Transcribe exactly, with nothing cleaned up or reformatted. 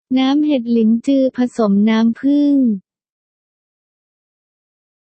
น้ำเห็ดลิ้นจือผสมน้ำผึ้ง